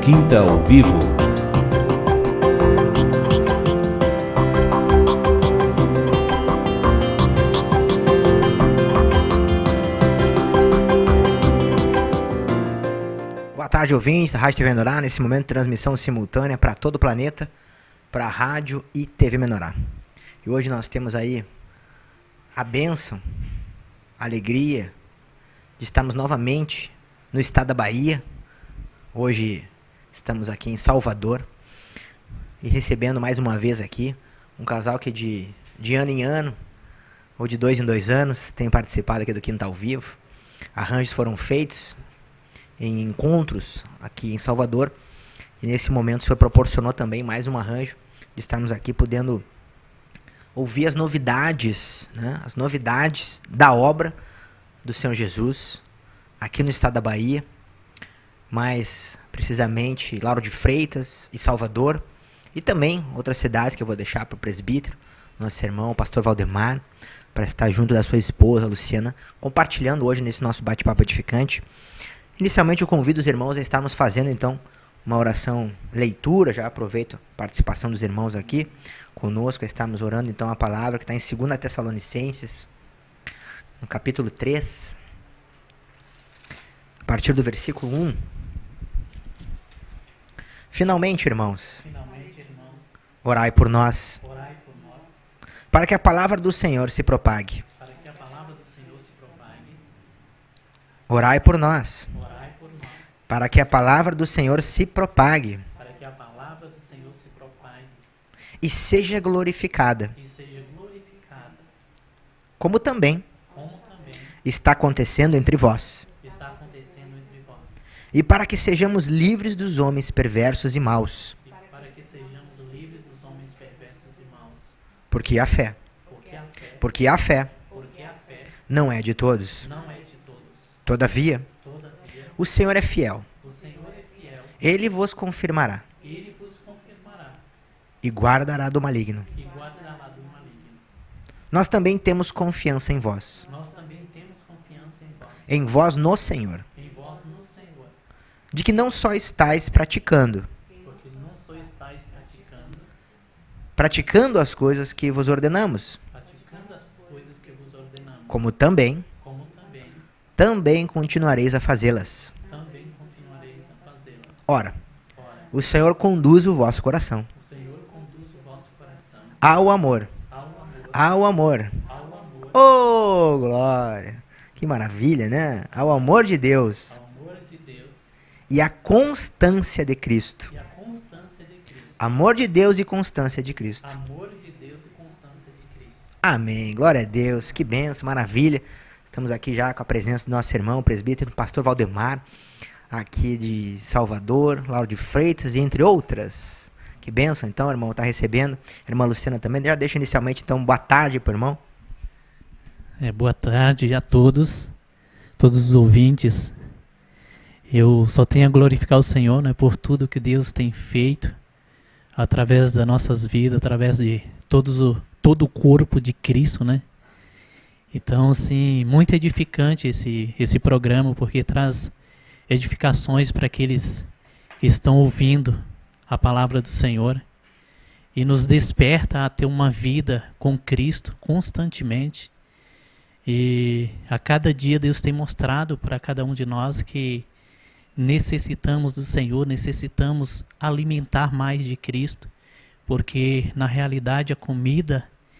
Quinta ao Vivo. Boa tarde, ouvintes da Rádio TV Menorá. Nesse momento, transmissão simultânea para todo o planeta, para a rádio e TV Menorá. E hoje nós temos aí a bênção, a alegria de estarmos novamente no estado da Bahia. Hoje estamos aqui em Salvador e recebendo mais uma vez aqui um casal que de ano em ano, ou de 2 em 2 anos, tem participado aqui do Quinta ao Vivo. Arranjos foram feitos em encontros aqui em Salvador, e nesse momento o Senhor proporcionou também mais um arranjo de estarmos aqui podendo ouvir as novidades, né? As novidades da obra do Senhor Jesus aqui no estado da Bahia, mais precisamente Lauro de Freitas e Salvador, e também outras cidades que eu vou deixar para o presbítero, nosso irmão, o pastor Valdemar, para estar junto da sua esposa, Luciana, compartilhando hoje nesse nosso bate-papo edificante. Inicialmente eu convido os irmãos a estarmos fazendo então uma oração leitura, já aproveito a participação dos irmãos aqui conosco, estamos orando então a palavra que está em 2 Tessalonicenses, no capítulo 3, a partir do versículo 1. Finalmente, irmãos, orai por nós, para que a palavra do Senhor se propague. Orai por nós, para que a palavra do Senhor se propague e seja glorificada, como também está acontecendo entre vós, e para que sejamos livres dos homens perversos e maus, porque a fé não é de todos. Todavia, o Senhor é fiel. Ele vos confirmará e guardará do maligno. Nós também temos confiança em vós. Em vós no Senhor. De que não só estáis praticando as coisas que vos ordenamos, como também continuareis a fazê-las. Ora, o Senhor conduz o vosso coração ao amor. Oh, glória! Que maravilha, né? Ao amor de Deus e a constância de Cristo. Amor de Deus e constância de Cristo. Amém. Glória a Deus. Que bênção, maravilha. Estamos aqui já com a presença do nosso irmão, o presbítero, o pastor Valdemar, aqui de Salvador, Lauro de Freitas e entre outras. Que bênção, então, irmão, está recebendo. Irmã Luciana também. Já deixa inicialmente, então, boa tarde para o irmão. Boa tarde a todos os ouvintes. Eu só tenho a glorificar o Senhor, né, por tudo que Deus tem feito através das nossas vidas, através de todo o corpo de Cristo, né? Então, assim, muito edificante esse programa, porque traz edificações para aqueles que estão ouvindo a palavra do Senhor e nos desperta a ter uma vida com Cristo constantemente. E a cada dia Deus tem mostrado para cada um de nós que necessitamos do Senhor, necessitamos alimentar mais de Cristo, porque na realidade a comida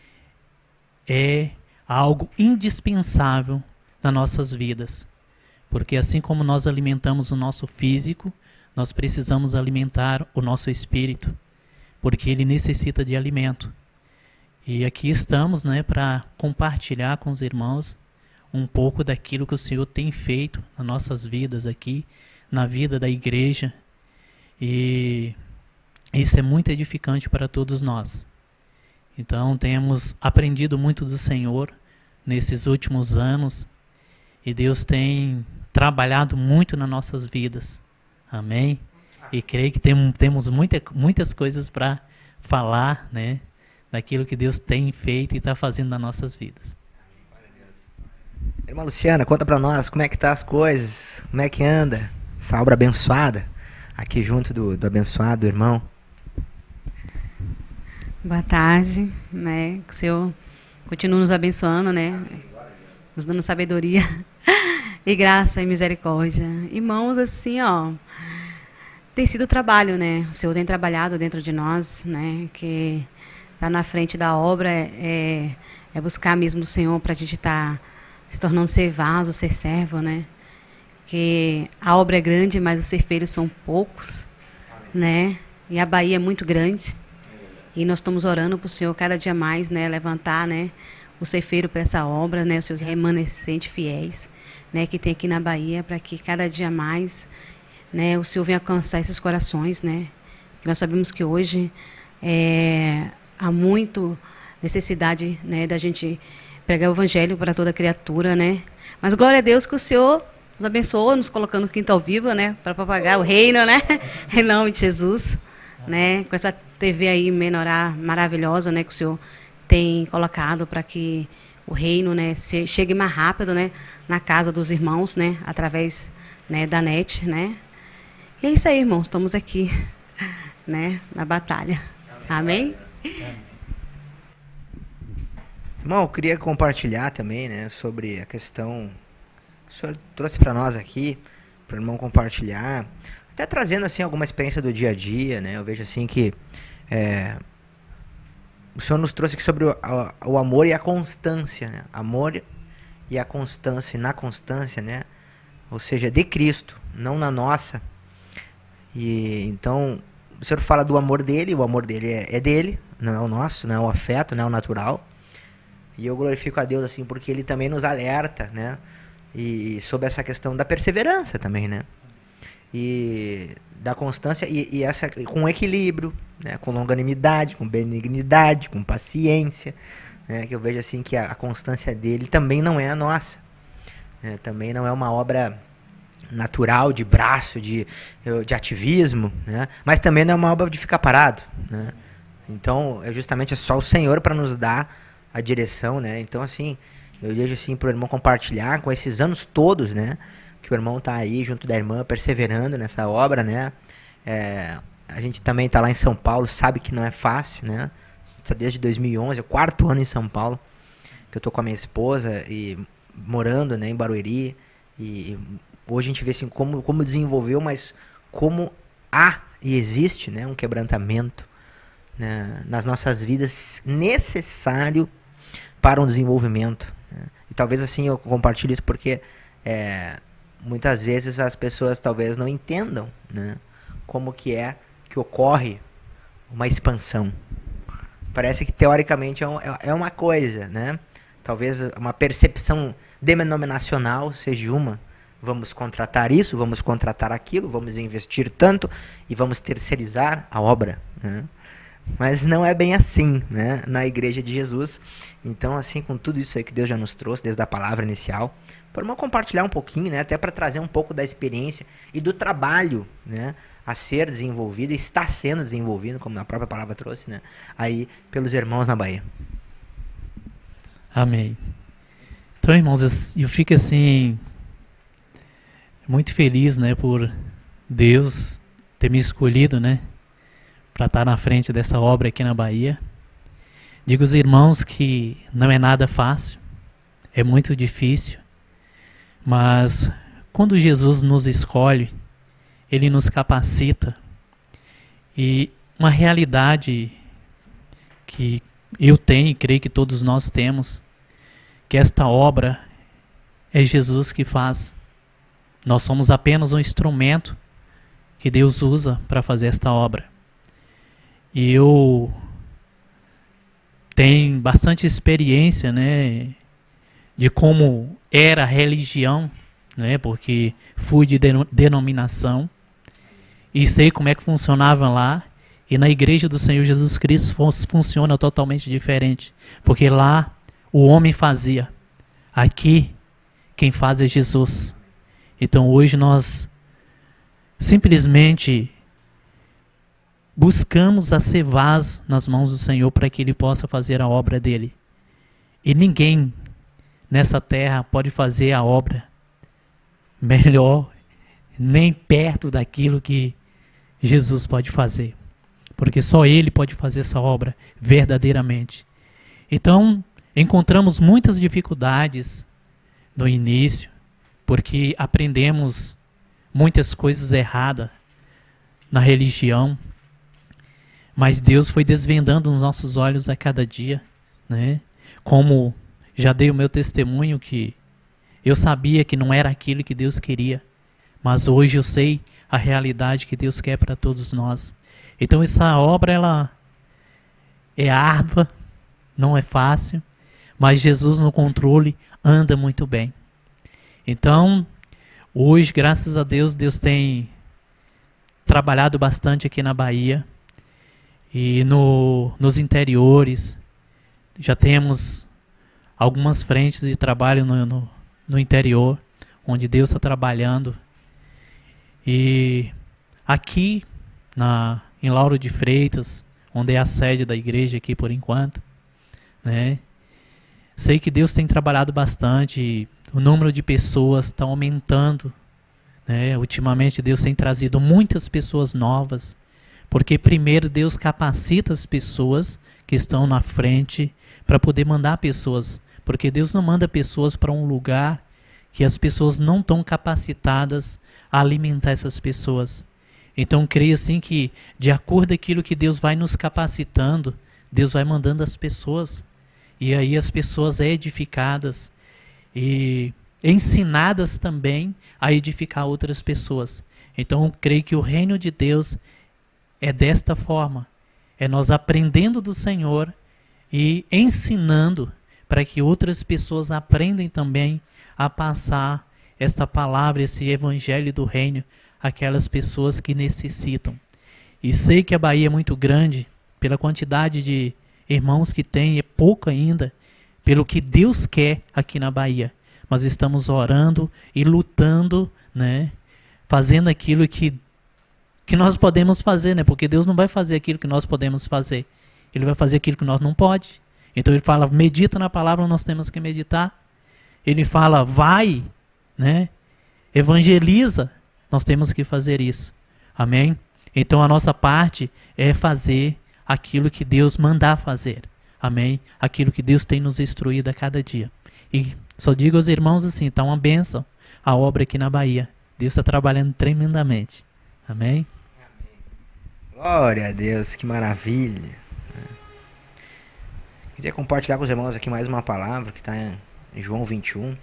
é algo indispensável nas nossas vidas, porque assim como nós alimentamos o nosso físico, nós precisamos alimentar o nosso espírito, porque ele necessita de alimento. E aqui estamos, né, para compartilhar com os irmãos um pouco daquilo que o Senhor tem feito nas nossas vidas aqui, na vida da igreja, e isso é muito edificante para todos nós. Então temos aprendido muito do Senhor nesses últimos anos e Deus tem trabalhado muito nas nossas vidas. Amém? E creio que temos muitas coisas para falar, né, daquilo que Deus tem feito e está fazendo nas nossas vidas. Irmã Luciana, conta para nós como é que tá as coisas, como é que anda essa obra abençoada aqui junto do abençoado irmão. Boa tarde, né? Que o Senhor continue nos abençoando, né? Nos dando sabedoria e graça e misericórdia. Irmãos, assim, ó, tem sido o trabalho, né? O Senhor tem trabalhado dentro de nós, né? Que lá na frente da obra é buscar mesmo o Senhor para a gente estar se tornando ser vaso, ser servo, né? Que a obra é grande, mas os ceifeiros são poucos, né? E a Bahia é muito grande. E nós estamos orando para o Senhor cada dia mais, né, levantar, né, o ceifeiro para essa obra, né, os seus remanescentes fiéis, né, que tem aqui na Bahia, para que cada dia mais, né, o Senhor venha alcançar esses corações, né, que nós sabemos que hoje há muito necessidade, né, da gente pregar o evangelho para toda criatura, né, mas glória a Deus que o Senhor nos abençoou, nos colocando no quintal vivo, né, para propagar o reino, né, em nome de Jesus, né, com essa TV aí Menorá maravilhosa, né, que o Senhor tem colocado para que o reino, né, chegue mais rápido, né, na casa dos irmãos, né, através, né, da net, né. E é isso aí, irmãos, estamos aqui, né, na batalha. Amém? Irmão, eu queria compartilhar também, né, sobre a questão que o senhor trouxe para nós aqui, para o irmão compartilhar, até trazendo assim alguma experiência do dia a dia, né? Eu vejo assim que o Senhor nos trouxe aqui sobre o amor e a constância, né? Amor e a constância, e na constância, né? Ou seja, de Cristo, não na nossa. E então o Senhor fala do amor dele, o amor dele é dele, não é o nosso, não é o afeto, não é o natural. E eu glorifico a Deus assim porque Ele também nos alerta, né? E sobre essa questão da perseverança também, né? E da constância e essa com equilíbrio, né, com longanimidade, com benignidade, com paciência, né, que eu vejo assim que a constância dele também não é a nossa, né, também não é uma obra natural de braço, de ativismo, né, mas também não é uma obra de ficar parado, né. Então justamente é só o Senhor para nos dar a direção, né. Então assim eu vejo assim para o irmão compartilhar com esses anos todos, né, que o irmão tá aí junto da irmã, perseverando nessa obra, né? A gente também tá lá em São Paulo, sabe que não é fácil, né? Desde 2011, é o 4º ano em São Paulo, que eu tô com a minha esposa e morando, né, em Barueri. E hoje a gente vê assim como desenvolveu, mas como há e existe, né, um quebrantamento, né, nas nossas vidas necessário para um desenvolvimento, né? E talvez assim eu compartilho isso porque muitas vezes as pessoas talvez não entendam, né, como que ocorre uma expansão. Parece que teoricamente é uma coisa, né? Talvez uma percepção denominacional seja uma. Vamos contratar isso, vamos contratar aquilo, vamos investir tanto e vamos terceirizar a obra, né? Mas não é bem assim, né, na Igreja de Jesus. Então, assim, com tudo isso aí que Deus já nos trouxe, desde a palavra inicial, para compartilhar um pouquinho, né, até para trazer um pouco da experiência e do trabalho, né, a ser desenvolvido, e está sendo desenvolvido, como a própria palavra trouxe, né, aí pelos irmãos na Bahia. Amém. Então, irmãos, eu fico assim muito feliz, né, por Deus ter me escolhido, né, para estar na frente dessa obra aqui na Bahia. Digo aos irmãos que não é nada fácil, é muito difícil, mas quando Jesus nos escolhe, Ele nos capacita. E uma realidade que eu tenho e creio que todos nós temos, que esta obra é Jesus que faz. Nós somos apenas um instrumento que Deus usa para fazer esta obra. E eu tenho bastante experiência, né, de como era a religião, né, porque fui de denominação e sei como é que funcionava lá. E na Igreja do Senhor Jesus Cristo funciona totalmente diferente, porque lá o homem fazia, aqui quem faz é Jesus. Então hoje nós simplesmente buscamos a ser vaso nas mãos do Senhor para que Ele possa fazer a obra dele. E ninguém nessa terra pode fazer a obra melhor, nem perto daquilo que Jesus pode fazer. Porque só Ele pode fazer essa obra verdadeiramente. Então, encontramos muitas dificuldades no início, porque aprendemos muitas coisas erradas na religião, mas Deus foi desvendando nos nossos olhos a cada dia, né? Como já dei o meu testemunho, que eu sabia que não era aquilo que Deus queria, mas hoje eu sei a realidade que Deus quer para todos nós. Então essa obra, ela é árdua, não é fácil, mas Jesus no controle anda muito bem. Então, hoje, graças a Deus, Deus tem trabalhado bastante aqui na Bahia e nos interiores. Já temos algumas frentes de trabalho no interior, onde Deus está trabalhando. E aqui em Lauro de Freitas, onde é a sede da igreja aqui por enquanto, né? Sei que Deus tem trabalhado bastante, o número de pessoas está aumentando, né? Ultimamente Deus tem trazido muitas pessoas novas, porque primeiro Deus capacita as pessoas que estão na frente para poder mandar pessoas, porque Deus não manda pessoas para um lugar que as pessoas não estão capacitadas a alimentar essas pessoas. Então creio assim que, de acordo com aquilo que Deus vai nos capacitando, Deus vai mandando as pessoas, e aí as pessoas edificadas e ensinadas também a edificar outras pessoas. Então creio que o reino de Deus é desta forma, é nós aprendendo do Senhor e ensinando para que outras pessoas aprendam também a passar esta palavra, esse evangelho do reino, aquelas pessoas que necessitam. E sei que a Bahia é muito grande, pela quantidade de irmãos que tem, é pouco ainda, pelo que Deus quer aqui na Bahia. Mas estamos orando e lutando, né? Fazendo aquilo que nós podemos fazer, né? Porque Deus não vai fazer aquilo que nós podemos fazer. Ele vai fazer aquilo que nós não podemos. Então ele fala, medita na palavra, nós temos que meditar. Ele fala, vai, né? Evangeliza, nós temos que fazer isso. Amém? Então a nossa parte é fazer aquilo que Deus mandar fazer. Amém? Aquilo que Deus tem nos instruído a cada dia. E só digo aos irmãos assim, está uma bênção a obra aqui na Bahia. Deus está trabalhando tremendamente. Amém? Glória a Deus, que maravilha. Queria compartilhar com os irmãos aqui mais uma palavra que está em João 21.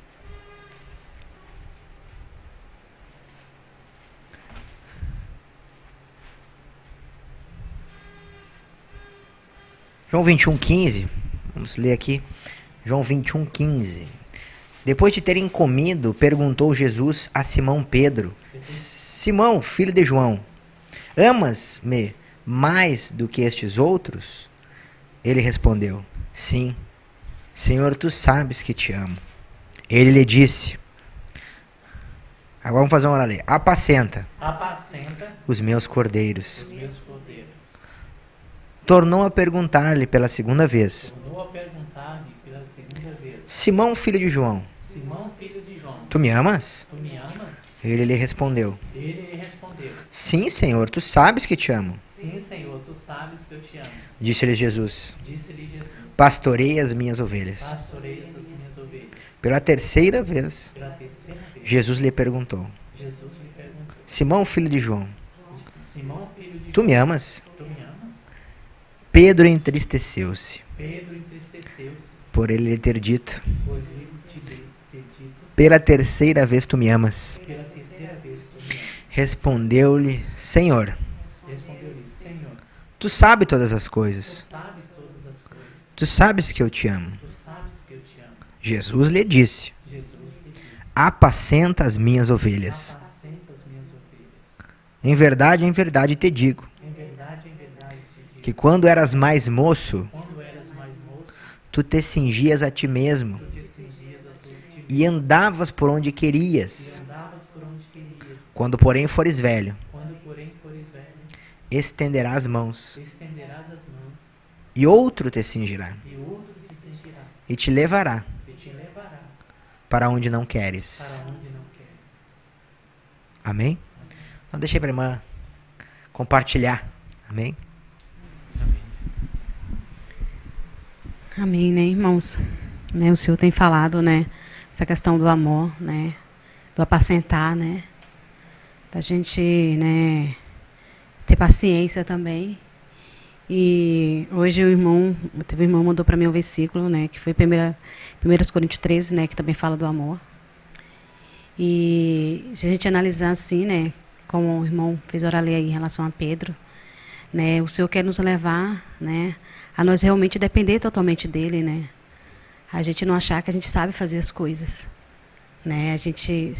João 21:15, vamos ler aqui. João 21:15. Depois de terem comido, perguntou Jesus a Simão Pedro: Simão, filho de João, amas-me mais do que estes outros? Ele respondeu: Sim, Senhor, tu sabes que te amo. Ele lhe disse, agora vamos fazer uma hora ali. Apacenta os meus cordeiros. Tornou a perguntar-lhe pela segunda vez. Simão, filho de João, tu me amas? Ele lhe respondeu, sim, Senhor, tu sabes que te amo. Disse-lhe Jesus, pastorei as minhas ovelhas. Pela terceira vez, Jesus lhe perguntou, Simão, filho de João, tu me amas? Pedro entristeceu-se por ele lhe ter dito, pela terceira vez tu me amas. Respondeu-lhe, Senhor, tu sabes todas as coisas. Tu sabes que eu te amo. Jesus lhe disse, apacenta as minhas ovelhas. Em verdade te digo, que quando eras mais moço, tu te cingias a ti mesmo e andavas por onde querias. Quando, porém, fores velho, estenderás as mãos e outro te cingirá e te levará para onde não queres. Amém? Então deixei para a irmã compartilhar. Amém? Amém, né, irmãos? Né, o Senhor tem falado, né, essa questão do amor, né, do apacentar, né, da gente, né, ter paciência também. E hoje teve um irmão mandou para mim um versículo, né, que foi 1 Coríntios 13, né, que também fala do amor. E se a gente analisar assim, né, como o irmão fez orar aí em relação a Pedro, né, o Senhor quer nos levar, né, a nós realmente depender totalmente dele, né, a gente não achar que a gente sabe fazer as coisas, né, a gente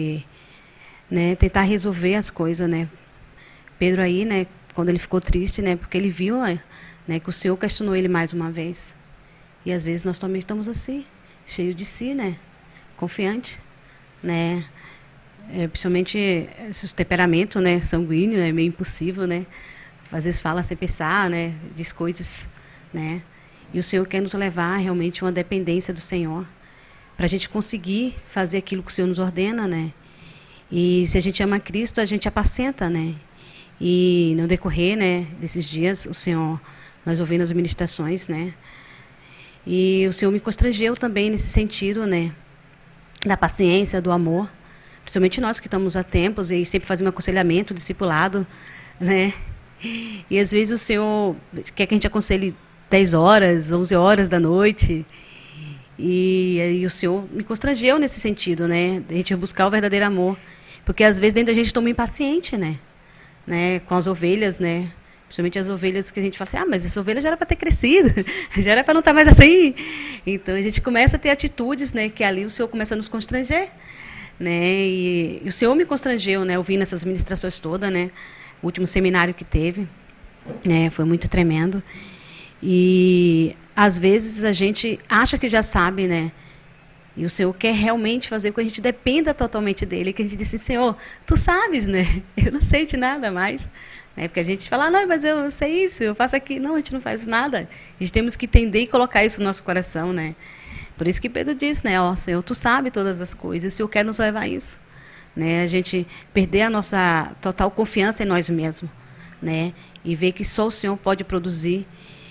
né, tentar resolver as coisas, né. Pedro aí, né, quando ele ficou triste, né, porque ele viu, né, que o Senhor questionou ele mais uma vez. E às vezes nós também estamos assim, cheios de si, né, confiante, né, principalmente esses temperamentos, né, sanguíneo, é meio impossível, né, às vezes fala sem pensar, né, diz coisas, né, e o Senhor quer nos levar realmente a uma dependência do Senhor, para a gente conseguir fazer aquilo que o Senhor nos ordena, né, e se a gente ama Cristo, a gente apacenta, né, e no decorrer, né, desses dias, o Senhor, nós ouvimos as ministrações, né, e o Senhor me constrangeu também nesse sentido, né, da paciência, do amor, principalmente nós que estamos há tempos e sempre fazemos um aconselhamento, discipulado, né, e às vezes o Senhor quer que a gente aconselhe 10 horas, 11 horas da noite, e aí o Senhor me constrangeu nesse sentido, né, de a gente buscar o verdadeiro amor, porque às vezes dentro da gente estamos impaciente, né, com as ovelhas, né, principalmente as ovelhas que a gente fala assim, mas essa ovelha já era para ter crescido, já era para não estar mais assim. Então a gente começa a ter atitudes, né, que ali o Senhor começa a nos constranger, né, e o Senhor me constrangeu, né, ouvindo essas ministrações todas, né, o último seminário que teve, né, foi muito tremendo. E às vezes a gente acha que já sabe, né, e o Senhor quer realmente fazer com que a gente dependa totalmente dele, que a gente diz assim, Senhor, tu sabes, né, eu não sei de nada mais. Porque a gente fala, não, mas eu sei isso, eu faço aqui. Não, a gente não faz nada. A gente temos que entender e colocar isso no nosso coração, né? Por isso que Pedro disse, né? Ó, Senhor, tu sabe todas as coisas, o Senhor quer nos levar a isso. Né? A gente perder a nossa total confiança em nós mesmos, né? E ver que só o Senhor pode produzir.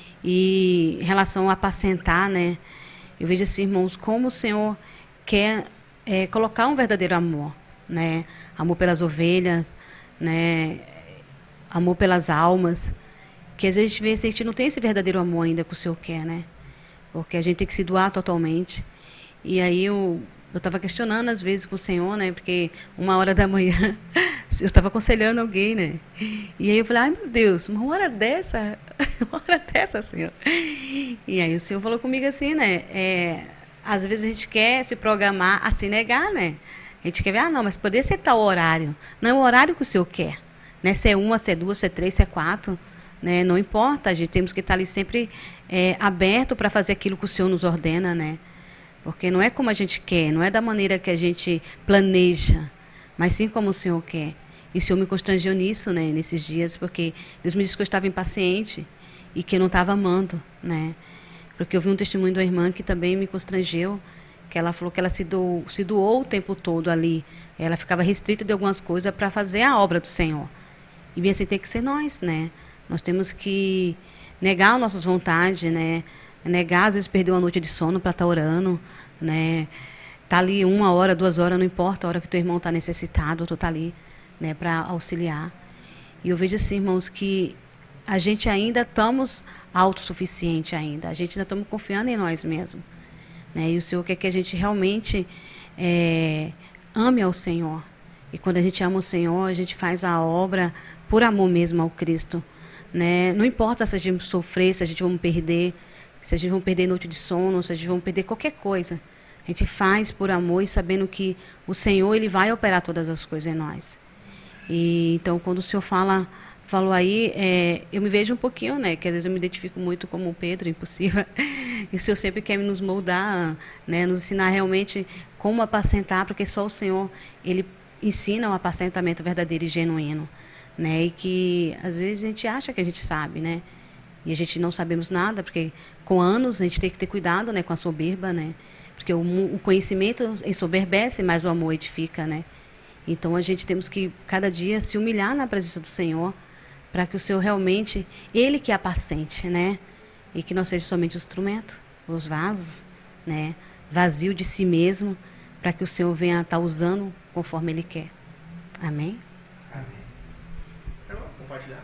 E em relação a apacentar, né? Eu vejo assim, irmãos, como o Senhor quer colocar um verdadeiro amor, né? Amor pelas ovelhas, né? Amor pelas almas, que às vezes a gente não tem esse verdadeiro amor ainda que o Senhor quer, né? Porque a gente tem que se doar totalmente. E aí eu estava questionando às vezes com o Senhor, né? Porque 1h da manhã eu estava aconselhando alguém, né? E aí eu falei, ai meu Deus, uma hora dessa, Senhor. E aí o Senhor falou comigo assim, né? Às vezes a gente quer se programar a se negar, né? A gente quer ver, não, mas poderia ser tal horário. Não é o horário que o Senhor quer. Né, se é 1, se é 2, se é 3, se é 4, né, não importa, a gente temos que estar ali sempre aberto para fazer aquilo que o Senhor nos ordena, né, porque não é como a gente quer, não é da maneira que a gente planeja, mas sim como o Senhor quer. E o Senhor me constrangeu nisso, né, nesses dias, porque Deus me disse que eu estava impaciente e que eu não estava amando, né, porque eu vi um testemunho de uma irmã que também me constrangeu, que ela falou que ela se doou o tempo todo ali, ela ficava restrita de algumas coisas para fazer a obra do Senhor. E bem assim tem que ser nós, né? Nós temos que negar as nossas vontades, né? Negar, às vezes, perder uma noite de sono para estar orando, né? Tá ali 1 hora, 2 horas, não importa a hora que teu irmão está necessitado, tu tá ali, né? Para auxiliar. E eu vejo assim, irmãos, que a gente ainda estamos autossuficiente ainda. A gente ainda estamos confiando em nós mesmos, né? E o Senhor quer que a gente realmente ame ao Senhor. E quando a gente ama o Senhor, a gente faz a obra por amor mesmo ao Cristo, né? Não importa se a gente sofrer, se a gente vai perder, se a gente vai perder noite de sono, se a gente vai perder qualquer coisa. A gente faz por amor e sabendo que o Senhor ele vai operar todas as coisas em nós. E então, quando o Senhor falou aí, eu me vejo um pouquinho, né? Que às vezes eu me identifico muito como Pedro, impossível. E o Senhor sempre quer nos moldar, né? Nos ensinar realmente como apacentar, porque só o Senhor ele ensina o apacentamento verdadeiro e genuíno, né? E que às vezes a gente acha que a gente sabe, né? E a gente não sabemos nada, porque com anos a gente tem que ter cuidado, né? Com a soberba, né? Porque o conhecimento ensoberbece, mas o amor edifica, né? Então a gente temos que cada dia se humilhar na presença do Senhor, para que o Senhor realmente, Ele que apacente, né? E que não seja somente o instrumento, os vasos, né? Vazio de si mesmo, para que o Senhor venha estar usando conforme Ele quer. Amém? Amém. Eu vou compartilhar.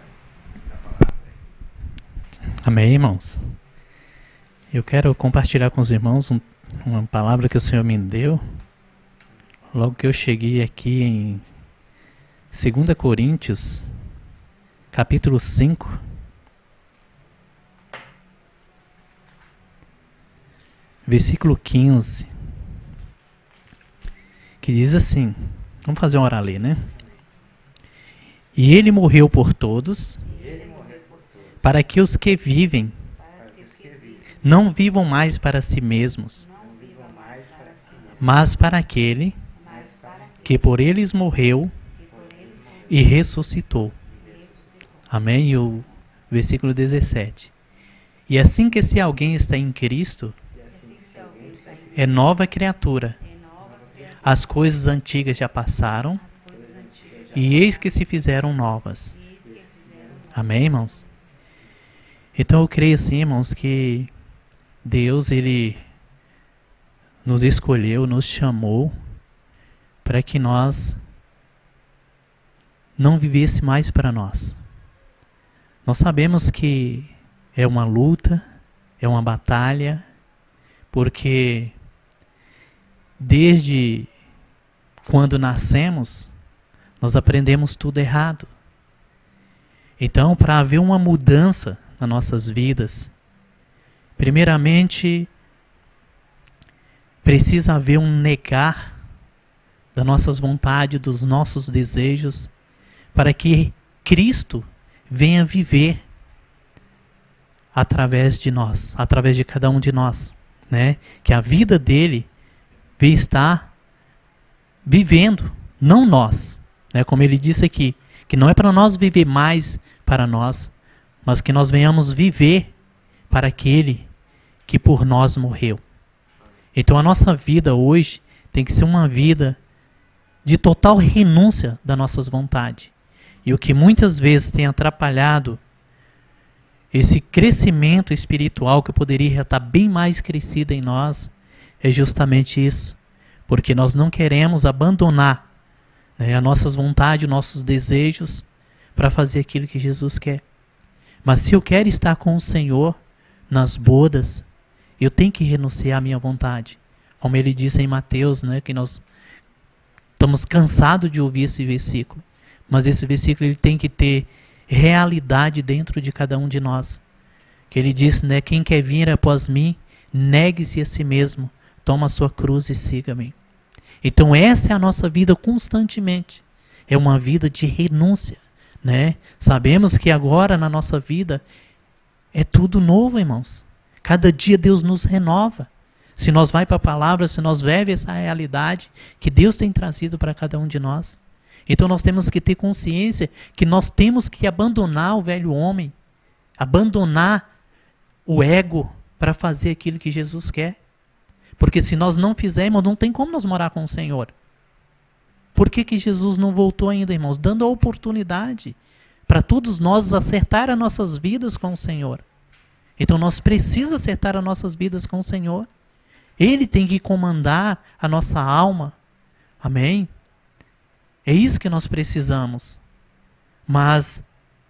Amém, irmãos? Eu quero compartilhar com os irmãos uma palavra que o Senhor me deu. Logo que eu cheguei aqui em 2 Coríntios, capítulo 5. Versículo 15. Que diz assim, vamos fazer uma hora ali, né? E ele morreu por todos, para que os que vivem não vivam mais para si mesmos, mas para aquele que por eles morreu e ressuscitou. Amém? E o versículo 17. E assim que se alguém está em Cristo, é nova criatura. As coisas antigas já passaram, e eis que se fizeram novas. Amém, irmãos? Então eu creio assim, irmãos, que Deus, Ele nos escolheu, nos chamou para que nós não vivesse mais para nós. Nós sabemos que é uma luta, é uma batalha, porque desde quando nascemos, nós aprendemos tudo errado. Então, para haver uma mudança nas nossas vidas, primeiramente, precisa haver um negar das nossas vontades, dos nossos desejos, para que Cristo venha viver através de nós, através de cada um de nós, né? Que a vida dele venha estar vivendo, não nós, né? Como ele disse aqui, que não é para nós viver mais para nós, mas que nós venhamos viver para aquele que por nós morreu. Então a nossa vida hoje tem que ser uma vida de total renúncia das nossas vontades. E o que muitas vezes tem atrapalhado esse crescimento espiritual que poderia estar bem mais crescido em nós é justamente isso. Porque nós não queremos abandonar, né, as nossas vontades, nossos desejos para fazer aquilo que Jesus quer. Mas se eu quero estar com o Senhor nas bodas, eu tenho que renunciar à minha vontade. Como ele disse em Mateus, né, que nós estamos cansados de ouvir esse versículo. Mas esse versículo ele tem que ter realidade dentro de cada um de nós. Que ele disse, né, quem quer vir após mim, negue-se a si mesmo, toma a sua cruz e siga-me. Então essa é a nossa vida constantemente. É uma vida de renúncia, né? Sabemos que agora na nossa vida é tudo novo, irmãos. Cada dia Deus nos renova. Se nós vai para a palavra, se nós vivemos essa realidade que Deus tem trazido para cada um de nós. Então nós temos que ter consciência que nós temos que abandonar o velho homem, abandonar o ego para fazer aquilo que Jesus quer. Porque se nós não fizermos, não tem como nós morar com o Senhor. Por que Jesus não voltou ainda, irmãos? Dando a oportunidade para todos nós acertar as nossas vidas com o Senhor. Então nós precisamos acertar as nossas vidas com o Senhor. Ele tem que comandar a nossa alma. Amém? É isso que nós precisamos. Mas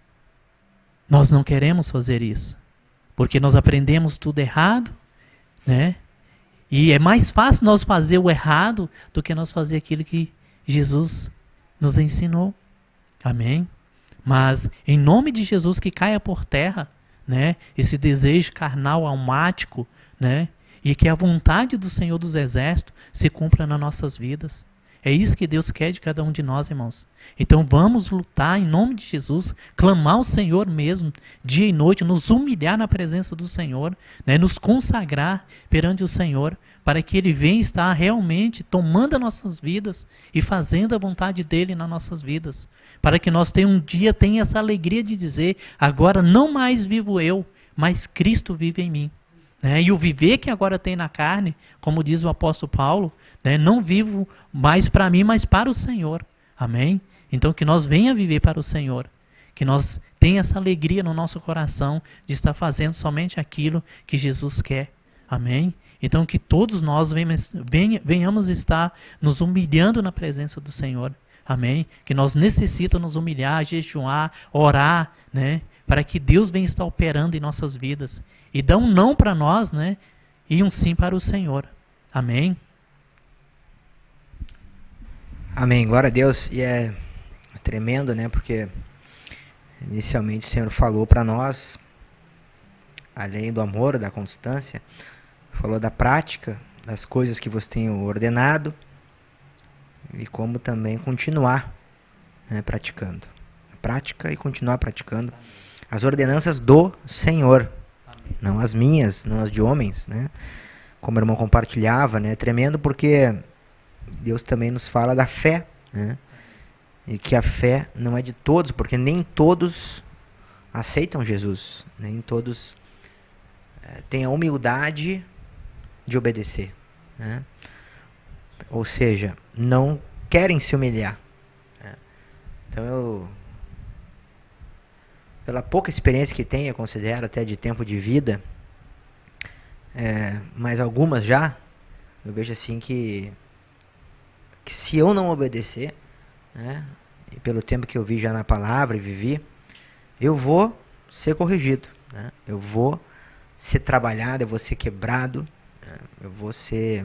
nós não queremos fazer isso. Porque nós aprendemos tudo errado, né? E é mais fácil nós fazer o errado do que nós fazer aquilo que Jesus nos ensinou. Amém? Mas em nome de Jesus que caia por terra, né, esse desejo carnal almático, né, e que a vontade do Senhor dos Exércitos se cumpra nas nossas vidas. É isso que Deus quer de cada um de nós, irmãos. Então vamos lutar em nome de Jesus, clamar ao Senhor mesmo, dia e noite, nos humilhar na presença do Senhor, né, nos consagrar perante o Senhor, para que Ele venha estar realmente tomando as nossas vidas e fazendo a vontade dEle nas nossas vidas. Para que nós tenhamos um dia, tenha essa alegria de dizer, agora não mais vivo eu, mas Cristo vive em mim. Né? E o viver que agora tem na carne, como diz o apóstolo Paulo, né? Não vivo mais para mim, mas para o Senhor. Amém? Então que nós venha viver para o Senhor. Que nós tenhamos essa alegria no nosso coração de estar fazendo somente aquilo que Jesus quer. Amém? Então que todos nós venhamos estar nos humilhando na presença do Senhor. Amém? Que nós necessitamos nos humilhar, jejuar, orar, né? Para que Deus venha estar operando em nossas vidas. E dá um não para nós, né? E um sim para o Senhor. Amém? Amém, glória a Deus. E é tremendo, né? Porque inicialmente o Senhor falou para nós, além do amor, da constância, falou da prática, das coisas que você tem ordenado, e como também continuar, né, praticando. Prática e continuar praticando as ordenanças do Senhor. Amém. Não as minhas, não as de homens, né? Como o irmão compartilhava, né? Tremendo, porque Deus também nos fala da fé, né? E que a fé não é de todos, porque nem todos aceitam Jesus, nem todos têm a humildade de obedecer, né? Ou seja, não querem se humilhar, né? Então eu, pela pouca experiência que tenho, eu considero até de tempo de vida, mas algumas já, eu vejo assim que se eu não obedecer, né, e pelo tempo que eu vi já na palavra e vivi, eu vou ser corrigido, né? Eu vou ser trabalhado, eu vou ser quebrado, né? Eu vou ser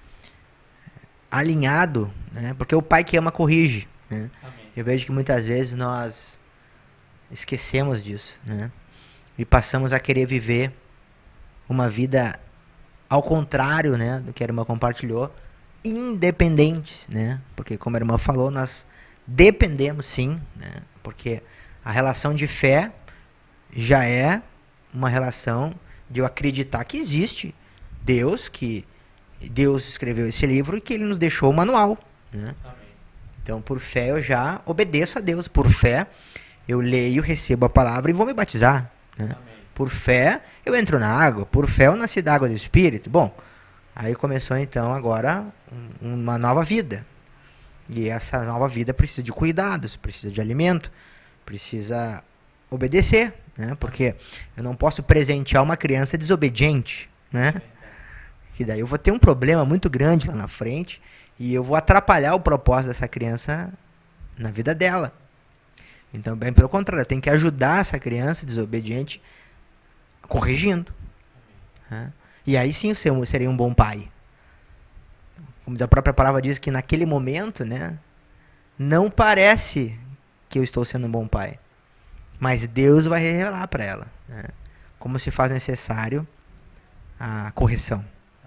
alinhado, né? Porque o pai que ama corrige, né? Eu vejo que muitas vezes nós esquecemos disso, né? E passamos a querer viver uma vida ao contrário, né, do que a irmã compartilhou, independente, né? Porque como a irmã falou, nós dependemos sim, né? Porque a relação de fé já é uma relação de eu acreditar que existe Deus, que Deus escreveu esse livro e que Ele nos deixou o manual, né? Então, por fé eu já obedeço a Deus. Por fé eu leio, recebo a palavra e vou me batizar, né? Por fé eu entro na água. Por fé eu nasci da água do Espírito. Bom, aí começou então agora uma nova vida. E essa nova vida precisa de cuidados, precisa de alimento, precisa obedecer, né? Porque eu não posso presentear uma criança desobediente, né? Que daí eu vou ter um problema muito grande lá na frente e eu vou atrapalhar o propósito dessa criança na vida dela. Então, bem pelo contrário, eu tenho que ajudar essa criança desobediente corrigindo, né? E aí sim eu serei um bom pai. Como a própria palavra diz, que naquele momento, né, não parece que eu estou sendo um bom pai, mas Deus vai revelar para ela, né, como se faz necessário a correção.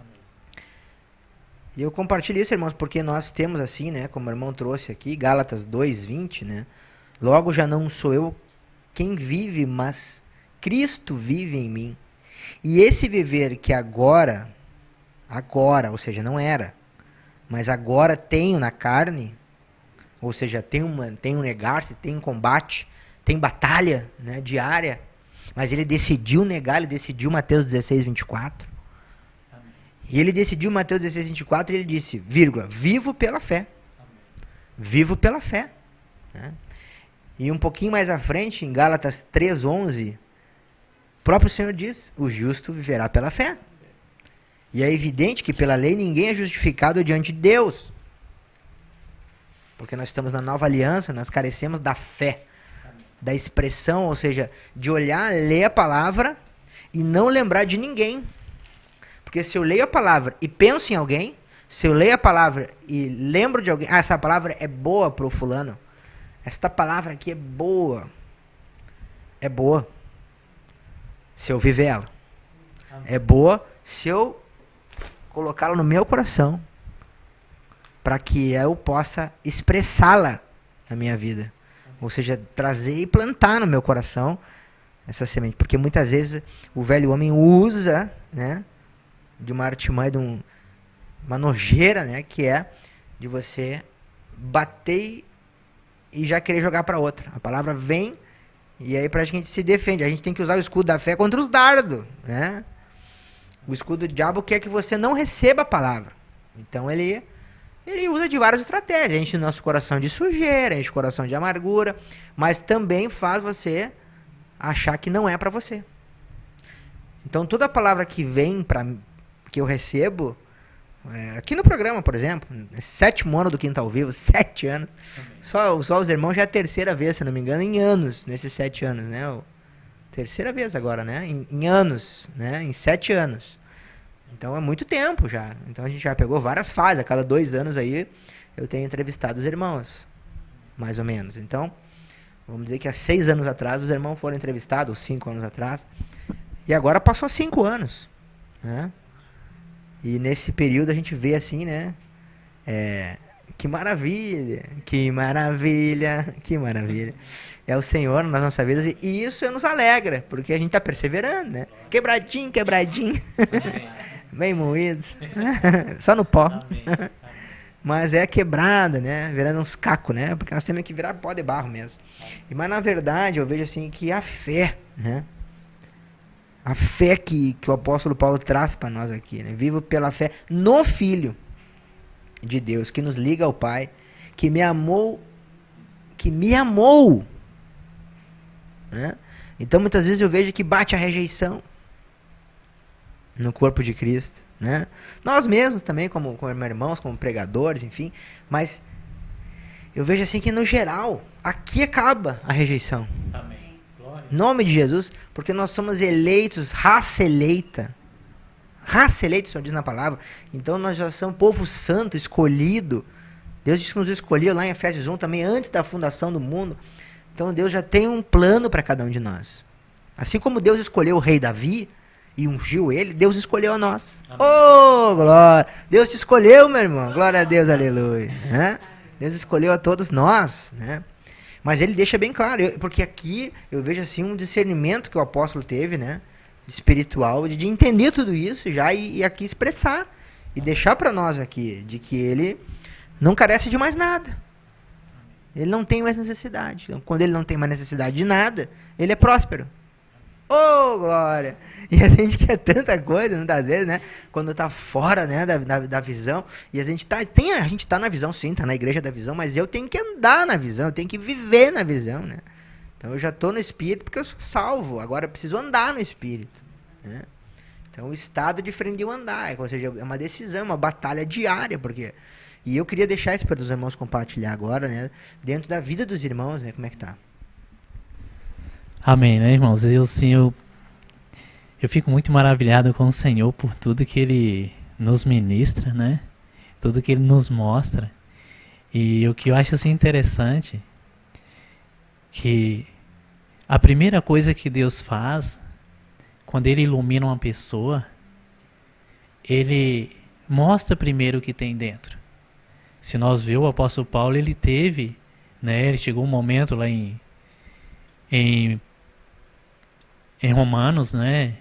E eu compartilho isso, irmãos, porque nós temos assim, né, como o irmão trouxe aqui, Gálatas 2:20, né, logo já não sou eu quem vive, mas Cristo vive em mim. E esse viver que agora, ou seja, não era, mas agora tenho na carne, ou seja, tem um negar-se, tem um combate, tem batalha, né, diária, mas ele decidiu negar, ele decidiu Mateus 16:24. E ele decidiu Mateus 16:24 e ele disse, vírgula, vivo pela fé. Vivo pela fé, né? E um pouquinho mais à frente, em Gálatas 3:11, o próprio Senhor diz, o justo viverá pela fé. E é evidente que pela lei ninguém é justificado diante de Deus. Porque nós estamos na nova aliança, nós carecemos da fé, da expressão, ou seja, de olhar, ler a palavra e não lembrar de ninguém. Porque se eu leio a palavra e penso em alguém, se eu leio a palavra e lembro de alguém, essa palavra é boa para o fulano, esta palavra aqui é boa, se eu viver ela. É boa se eu colocá-la no meu coração, para que eu possa expressá-la na minha vida. Ou seja, trazer e plantar no meu coração essa semente. Porque muitas vezes o velho homem usa, né, de uma artimanha, de uma nojeira, né, que é de você bater e já querer jogar para outra. A palavra vem e aí pra gente se defende. A gente tem que usar o escudo da fé contra os dardos, né? O escudo do diabo quer que você não receba a palavra. Então ele Ele usa de várias estratégias. Enche o nosso coração de sujeira, enche o coração de amargura, mas também faz você achar que não é para você. Então, toda palavra que vem que eu recebo, aqui no programa, por exemplo, 7º ano do Quinta ao Vivo, 7 anos. Só os irmãos já é a 3ª vez, se não me engano, em anos, nesses 7 anos, né? 3ª vez agora, né? Em anos, né? Em 7 anos. Então é muito tempo já. Então a gente já pegou várias fases. A cada 2 anos aí eu tenho entrevistado os irmãos, mais ou menos. Então, vamos dizer que há 6 anos atrás os irmãos foram entrevistados, 5 anos atrás. E agora passou 5 anos, né? E nesse período a gente vê assim, né? Que maravilha, que maravilha, que maravilha. É o Senhor nas nossas vidas e isso nos alegra, porque a gente está perseverando, né? Quebradinho, quebradinho. Bem moído. Só no pó. Mas é quebrada, né? Virando uns cacos, né? Porque nós temos que virar pó de barro mesmo. Mas na verdade eu vejo assim que a fé, né? A fé que o apóstolo Paulo traz para nós aqui, né? Vivo pela fé no Filho de Deus, que nos liga ao Pai, que me amou, né? Então muitas vezes eu vejo que bate a rejeição no corpo de Cristo, né? Nós mesmos também, como irmãos, como pregadores, enfim, mas eu vejo assim que no geral, aqui acaba a rejeição. Amém. Em nome de Jesus, porque nós somos eleitos, raça eleita. Raça eleita, o Senhor diz na palavra. Então nós já somos povo santo, escolhido. Deus disse que nos escolheu lá em Efésios 1 também, antes da fundação do mundo. Então Deus já tem um plano para cada um de nós. Assim como Deus escolheu o rei Davi e ungiu ele, Deus escolheu a nós. Oh, glória! Deus te escolheu, meu irmão. Glória a Deus, aleluia. Né? Deus escolheu a todos nós, né? Mas ele deixa bem claro, porque aqui eu vejo assim um discernimento que o apóstolo teve, né? Espiritual, de entender tudo isso já e aqui expressar e deixar para nós aqui de que ele não carece de mais nada. Ele não tem mais necessidade. Então, quando ele não tem mais necessidade de nada, ele é próspero. Oh, glória! E a gente quer tanta coisa, muitas vezes, né? Quando tá fora, né, da visão. E a gente tá na visão, sim, tá na igreja da visão, mas eu tenho que andar na visão, eu tenho que viver na visão, né? Então eu já tô no Espírito porque eu sou salvo. Agora eu preciso andar no Espírito, né? Então o estado é diferente de eu andar. Ou seja, é uma decisão, uma batalha diária, porque... E eu queria deixar isso para os irmãos compartilhar agora, né? Dentro da vida dos irmãos, né? Como é que tá? Amém, né, irmãos? Eu fico muito maravilhado com o Senhor por tudo que Ele nos ministra, né? Tudo que Ele nos mostra. E o que eu acho assim interessante, que a primeira coisa que Deus faz, quando Ele ilumina uma pessoa, Ele mostra primeiro o que tem dentro. Se nós vemos o apóstolo Paulo, ele teve, né? Ele chegou um momento lá em Romanos, né?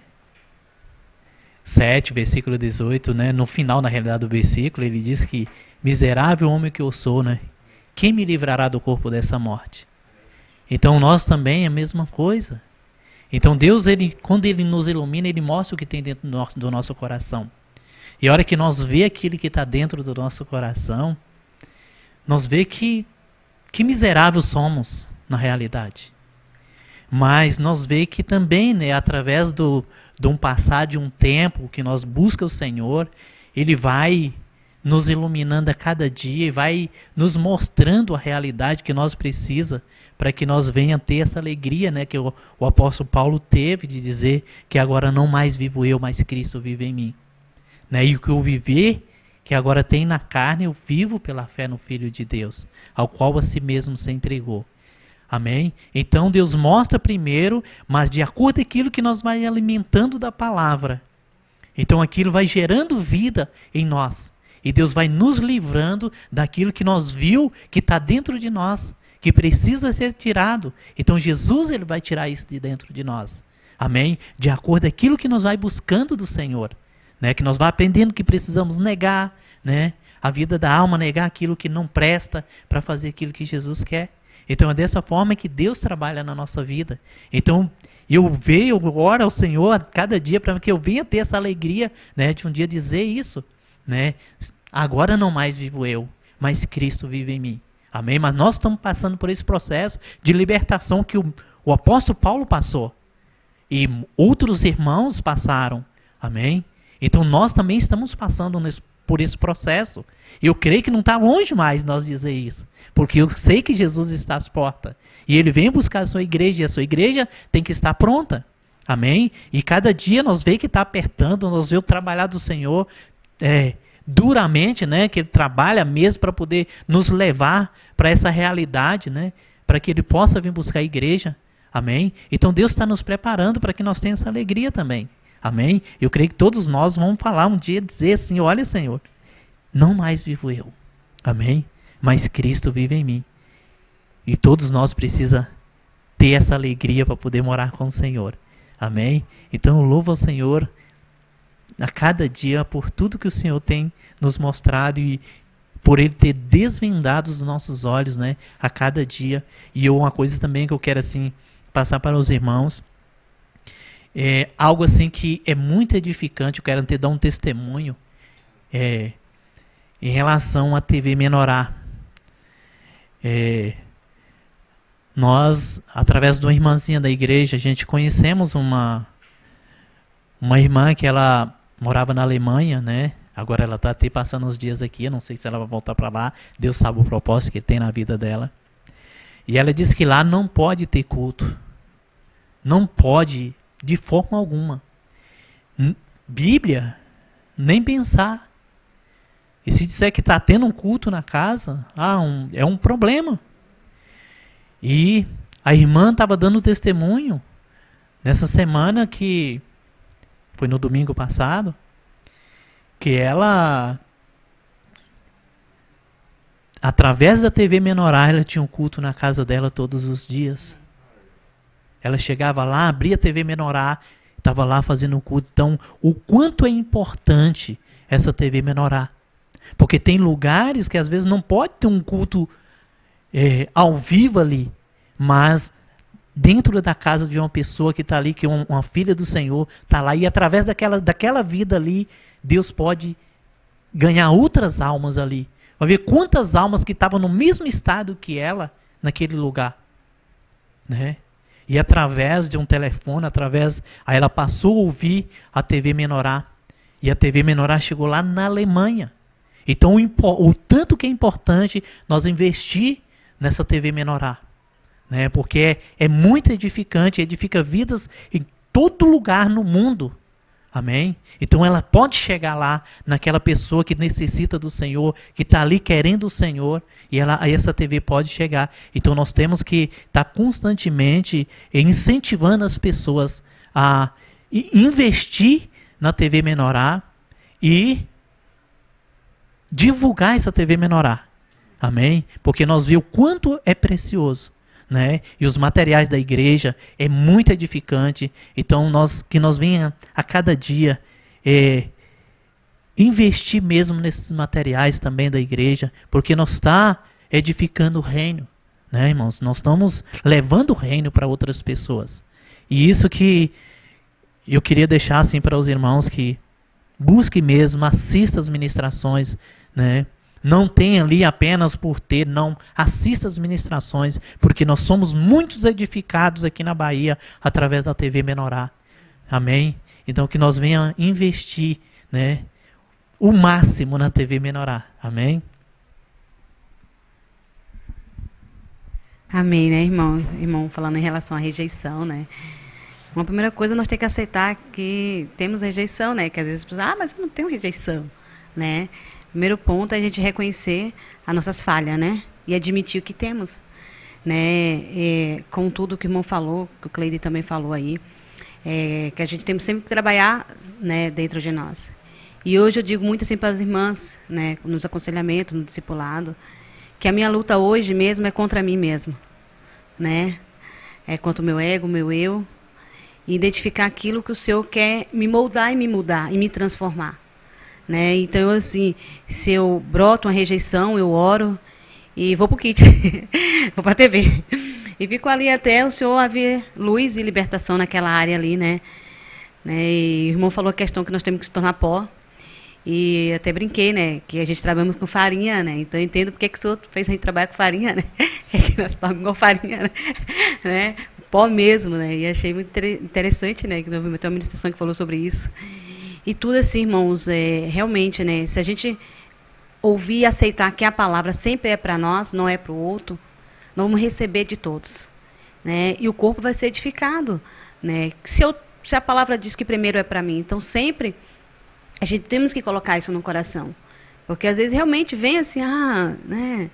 7, versículo 18, né? No final, na realidade, do versículo, ele diz que miserável homem que eu sou, né? Quem me livrará do corpo dessa morte? Então, nós também é a mesma coisa. Então, Deus, quando Ele nos ilumina, Ele mostra o que tem dentro do nosso coração. E a hora que nós vê aquilo que está dentro do nosso coração, nós vê que miseráveis somos, na realidade. Mas nós vê que também, né, através de um passar de um tempo que nós buscamos o Senhor, Ele vai nos iluminando a cada dia e vai nos mostrando a realidade que nós precisamos para que nós venhamos ter essa alegria, né, que o apóstolo Paulo teve de dizer que agora não mais vivo eu, mas Cristo vive em mim. Né, e o que eu viver, que agora tem na carne, eu vivo pela fé no Filho de Deus, ao qual a si mesmo se entregou. Amém? Então Deus mostra primeiro, mas de acordo com aquilo que nós vai alimentando da palavra. Então aquilo vai gerando vida em nós. E Deus vai nos livrando daquilo que nós viu que está dentro de nós, que precisa ser tirado. Então Jesus, Ele vai tirar isso de dentro de nós. Amém? De acordo com aquilo que nós vai buscando do Senhor. Né? Que nós vai aprendendo que precisamos negar, né? A vida da alma, negar aquilo que não presta para fazer aquilo que Jesus quer. Então é dessa forma que Deus trabalha na nossa vida. Então eu oro ao Senhor cada dia para que eu venha ter essa alegria, né, de um dia dizer isso, né, Agora não mais vivo eu, mas Cristo vive em mim. Amém? Mas nós estamos passando por esse processo de libertação que o apóstolo Paulo passou. E outros irmãos passaram. Amém? Então nós também estamos passando por esse processo. E eu creio que não está longe mais nós dizer isso. Porque eu sei que Jesus está às portas. E Ele vem buscar a sua igreja. E a sua igreja tem que estar pronta. Amém? E cada dia nós vemos que está apertando. Nós vemos o trabalhar do Senhor duramente, né? Que Ele trabalha mesmo para poder nos levar para essa realidade, né? Para que Ele possa vir buscar a igreja. Amém? Então Deus está nos preparando para que nós tenhamos essa alegria também. Amém? Eu creio que todos nós vamos falar um dia, dizer assim, olha Senhor, não mais vivo eu. Amém? Mas Cristo vive em mim. E todos nós precisamos ter essa alegria para poder morar com o Senhor. Amém? Então eu louvo ao Senhor a cada dia por tudo que o Senhor tem nos mostrado e por Ele ter desvendado os nossos olhos, né, a cada dia. E uma coisa também que eu quero assim passar para os irmãos, é algo assim que é muito edificante. Eu quero dar um testemunho em relação à TV Menorá. Nós, através de uma irmãzinha da igreja, a gente conhecemos uma irmã que ela morava na Alemanha, né? Agora ela está até passando uns dias aqui, eu não sei se ela vai voltar para lá. Deus sabe o propósito que Ele tem na vida dela. E ela disse que lá não pode ter culto. Não pode, de forma alguma. Bíblia, nem pensar. E se disser que está tendo um culto na casa, é um problema. E a irmã estava dando testemunho nessa semana, que foi no domingo passado, que ela, através da TV Menorá, ela tinha um culto na casa dela todos os dias. Ela chegava lá, abria a TV Menorá, estava lá fazendo um culto. Então, o quanto é importante essa TV Menorá. Porque tem lugares que às vezes não pode ter um culto ao vivo ali, mas dentro da casa de uma pessoa que está ali, que é uma filha do Senhor, está lá, e através daquela vida ali, Deus pode ganhar outras almas ali. Vai ver quantas almas que estavam no mesmo estado que ela, naquele lugar. Né? E através de um telefone, aí ela passou a ouvir a TV Menorá. E a TV Menorá chegou lá na Alemanha. Então o tanto que é importante nós investir nessa TV Menorá. Né? Porque é muito edificante, edifica vidas em todo lugar no mundo. Amém? Então ela pode chegar lá naquela pessoa que necessita do Senhor, que está ali querendo o Senhor, e essa TV pode chegar. Então nós temos que estar constantemente incentivando as pessoas a investir na TV Menorá e divulgar essa TV Menorá. Amém? Porque nós vimos o quanto é precioso. Né? E os materiais da igreja é muito edificante. Então que nós venha a cada dia investir mesmo nesses materiais também da igreja, porque nós está edificando o reino, né, irmãos? Nós estamos levando o reino para outras pessoas. E isso que eu queria deixar assim para os irmãos, que busque mesmo, assista as ministrações, né? Não tenha ali apenas por ter, não. Assista as ministrações, porque nós somos muitos edificados aqui na Bahia através da TV Menorá. Amém? Então que nós venhamos investir, né, o máximo na TV Menorá. Amém? Amém, né, irmão? Irmão, falando em relação à rejeição, né? Uma primeira coisa, nós temos que aceitar que temos rejeição, né? Que às vezes, mas eu não tenho rejeição, né? Primeiro ponto é a gente reconhecer as nossas falhas, né? E admitir o que temos, né? Com tudo que o irmão falou, que o Cleide também falou aí, que a gente tem sempre que trabalhar, né, dentro de nós. E hoje eu digo muito assim para as irmãs, né, nos aconselhamentos, no discipulado, que a minha luta hoje mesmo é contra mim mesmo, né? É contra o meu ego, o meu eu, e identificar aquilo que o Senhor quer me moldar e me mudar e me transformar. Né? Então, assim, se eu broto uma rejeição, eu oro e vou para o kit, vou para a TV. E fico ali até o Senhor haver luz e libertação naquela área ali, né? E o irmão falou a questão que nós temos que se tornar pó. E até brinquei, né, que a gente trabalhamos com farinha, né, então eu entendo porque que o senhor fez a gente trabalhar com farinha, né, que nós trabalhamos com farinha, né, pó mesmo, né, e achei muito interessante, né, que no movimento tem uma ministração que falou sobre isso. E tudo assim, irmãos, realmente, né, se a gente ouvir e aceitar que a palavra sempre é para nós, não é para o outro, nós vamos receber de todos, né, e o corpo vai ser edificado, né, se a palavra diz que primeiro é para mim, então sempre a gente temos que colocar isso no coração. Porque às vezes realmente vem assim, né?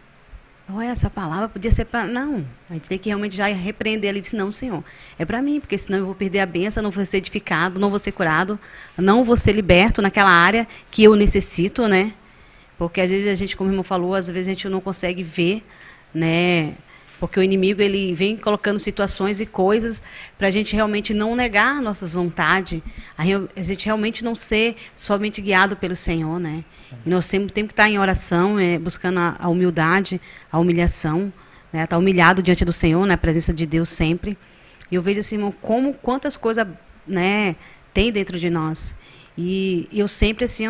Olha, essa palavra podia ser para... Não, a gente tem que realmente já repreender ali e dizer, não, Senhor, é para mim, porque senão eu vou perder a bênção, não vou ser edificado, não vou ser curado, não vou ser liberto naquela área que eu necessito, né? Porque às vezes a gente, como o irmão falou, às vezes a gente não consegue ver, né? Porque o inimigo ele vem colocando situações e coisas para a gente realmente não negar nossas vontades, a gente realmente não ser somente guiado pelo Senhor, né? E nós sempre temos que estar em oração, buscando a humildade, a humilhação, né? Estar humilhado diante do Senhor, na presença de Deus sempre. E eu vejo assim, irmão, quantas coisas, né, tem dentro de nós. E eu sempre assim,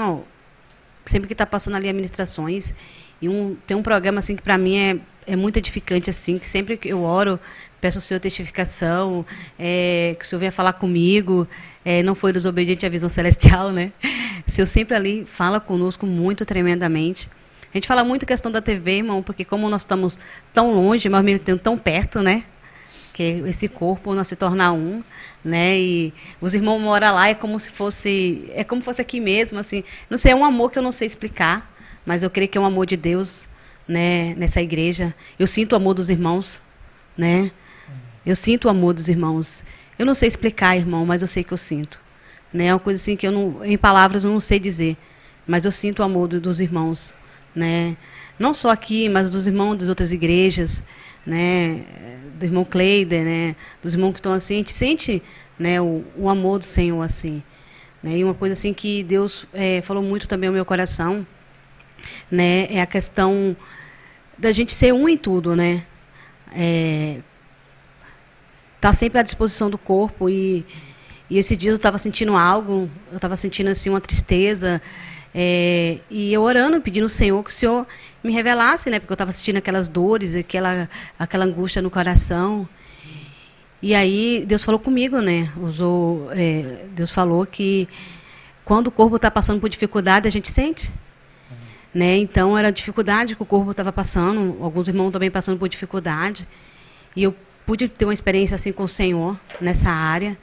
sempre que está passando ali administrações, tem um programa assim que para mim é muito edificante, assim, que sempre que eu oro, peço ao Senhor testificação, que o Senhor venha falar comigo, não foi desobediente à visão celestial, né? O Senhor sempre ali fala conosco muito tremendamente. A gente fala muito questão da TV, irmão, porque como nós estamos tão longe, mas mesmo tempo tão perto, né? Que esse corpo nós se tornar um, né? E os irmãos moram lá, é como se fosse aqui mesmo, assim. Não sei, é um amor que eu não sei explicar, mas eu creio que é um amor de Deus, né, nessa igreja. Eu sinto o amor dos irmãos, né? Eu sinto o amor dos irmãos. Eu não sei explicar, irmão, mas eu sei que eu sinto, né? É uma coisa assim que em palavras eu não sei dizer, mas eu sinto o amor dos irmãos, né? Não só aqui, mas dos irmãos das outras igrejas, né? Do irmão Cleider, né? Dos irmãos que estão assim, a gente sente, né, o amor do Senhor assim, né? E uma coisa assim que Deus falou muito também ao meu coração, né, é a questão da gente ser um em tudo, né? Tá sempre à disposição do corpo e esse dia eu estava sentindo algo, eu estava sentindo assim uma tristeza, e eu orando, pedindo ao Senhor que o Senhor me revelasse, né? Porque eu estava sentindo aquelas dores, aquela angústia no coração. E aí Deus falou comigo, né? Deus falou que quando o corpo está passando por dificuldade, a gente sente. Né? Então, era a dificuldade que o corpo estava passando, alguns irmãos também passando por dificuldade, e eu pude ter uma experiência assim com o Senhor, nessa área,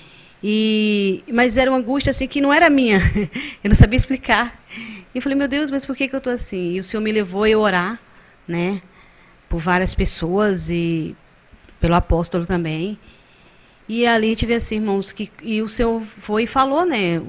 mas era uma angústia assim que não era minha, eu não sabia explicar, e eu falei, meu Deus, mas por que eu estou assim? E o Senhor me levou a eu orar, né, por várias pessoas, e pelo apóstolo também, e ali a gente vê assim, irmãos, e o Senhor foi e falou, né,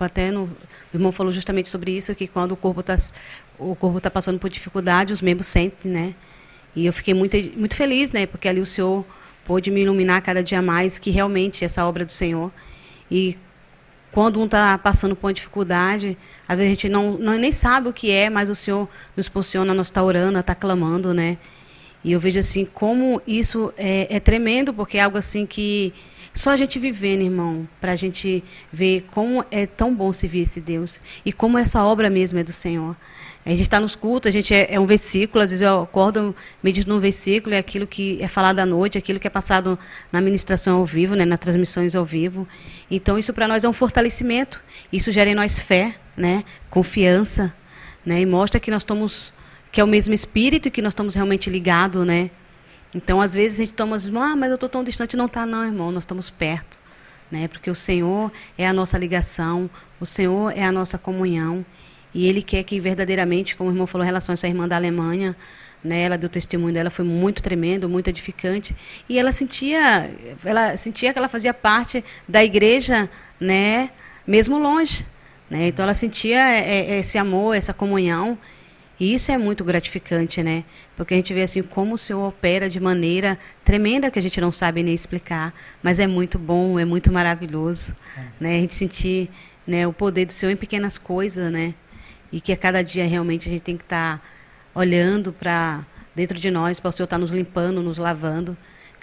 o irmão falou justamente sobre isso, que quando o corpo tá passando por dificuldade, os membros sentem, né? E eu fiquei muito, muito feliz, né? Porque ali o Senhor pôde me iluminar cada dia mais, que realmente essa obra do Senhor. E quando um está passando por uma dificuldade, às vezes a gente nem sabe o que é, mas o Senhor nos posiciona, nós está orando, está clamando, né? E eu vejo assim, como isso é tremendo, porque é algo assim que só a gente vivendo, irmão, para a gente ver como é tão bom servir esse Deus e como essa obra mesmo é do Senhor. A gente está nos cultos, a gente é um versículo, às vezes eu acordo, medito num versículo, é aquilo que é falado à noite, aquilo que é passado na ministração ao vivo, né, nas transmissões ao vivo. Então, isso para nós é um fortalecimento. Isso gera em nós fé, né, confiança, né, e mostra que nós estamos, que é o mesmo Espírito e que nós estamos realmente ligados, né. Então, às vezes, a gente toma as mãos, mas eu estou tão distante. Não está, não, irmão, nós estamos perto, né? Porque o Senhor é a nossa ligação, o Senhor é a nossa comunhão, e Ele quer que verdadeiramente, como o irmão falou em relação a essa irmã da Alemanha, né, ela deu testemunho dela, foi muito tremendo, muito edificante, e ela sentia que ela fazia parte da igreja, né, mesmo longe, né? Então, ela sentia esse amor, essa comunhão. E isso é muito gratificante, né? Porque a gente vê assim como o Senhor opera de maneira tremenda que a gente não sabe nem explicar, mas é muito bom, é muito maravilhoso, né? A gente sentir, né, o poder do Senhor em pequenas coisas, né? E que a cada dia realmente a gente tem que estar olhando para dentro de nós, para o Senhor estar nos limpando, nos lavando.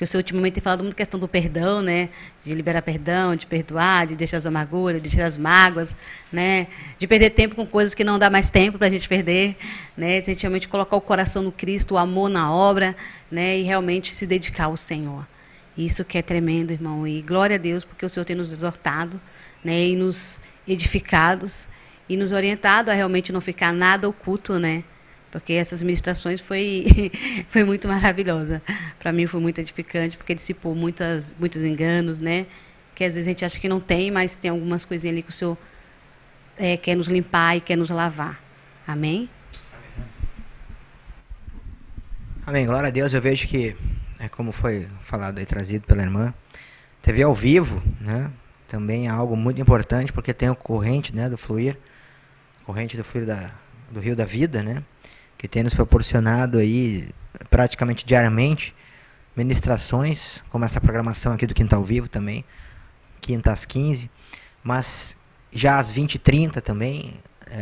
Porque o Senhor ultimamente tem falado muito questão do perdão, né? De liberar perdão, de perdoar, de deixar as amarguras, de deixar as mágoas, né? De perder tempo com coisas que não dá mais tempo para a gente perder, né? De realmente colocar o coração no Cristo, o amor na obra, né? E realmente se dedicar ao Senhor. Isso que é tremendo, irmão. E glória a Deus, porque o Senhor tem nos exortado, né? E nos edificados e nos orientado a realmente não ficar nada oculto, né? Porque essas ministrações foi muito maravilhosa. Para mim foi muito edificante, porque dissipou muitos enganos, né? Que às vezes a gente acha que não tem, mas tem algumas coisinhas ali que o Senhor quer nos limpar e quer nos lavar. Amém? Amém. Glória a Deus. Eu vejo que, como foi falado e trazido pela irmã, TV ao vivo, né? Também é algo muito importante, porque tem o corrente, né, do fluir, corrente do fluir do rio da vida, né? Que tem nos proporcionado aí praticamente diariamente ministrações, como essa programação aqui do Quinta ao Vivo também, quinta às 15, mas já às 20h30 também,